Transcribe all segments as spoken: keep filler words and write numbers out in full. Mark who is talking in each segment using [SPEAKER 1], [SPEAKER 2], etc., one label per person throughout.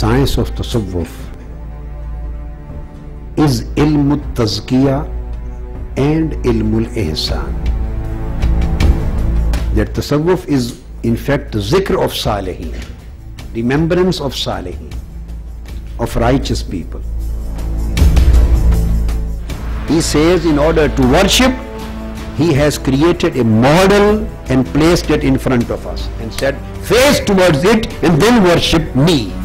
[SPEAKER 1] science of tasawwuf is ilm al-tazkiyah and ilm al-ihsan. That tasawwuf is in fact zikr of salihin, remembrance of salihin, of righteous people. He says in order to worship, he has created a model and placed it in front of us and said, face towards it and then worship me.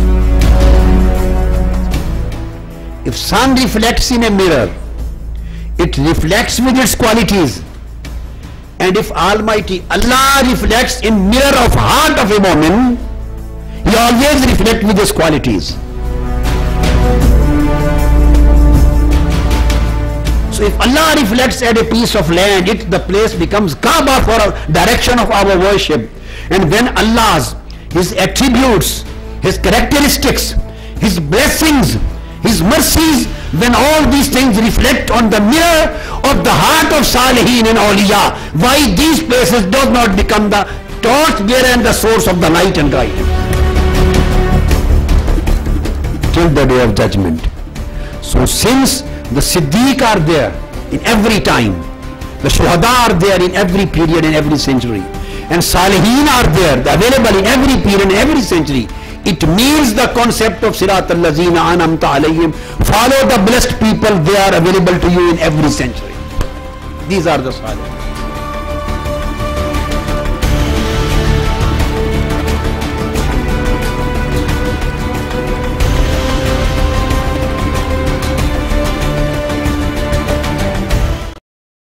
[SPEAKER 1] If sun reflects in a mirror, it reflects with its qualities. And if Almighty Allah reflects in mirror of heart of a woman, he always reflects with his qualities. So if Allah reflects at a piece of land, it the place becomes Kaaba for a direction of our worship. And when Allah's, his attributes, his characteristics, his blessings, his mercies, when all these things reflect on the mirror of the heart of Salihin and Awliya, why these places does not become the torch bearer and the source of the light and guidance till the day of judgment. So since the Siddiq are there in every time, the Shuhada are there in every period and every century, and Salihin are there, available in every period and every century, it means the concept of Sirat al-Lazina an'amta alayhim, follow the blessed people, they are available to you in every century. These are the Salihin.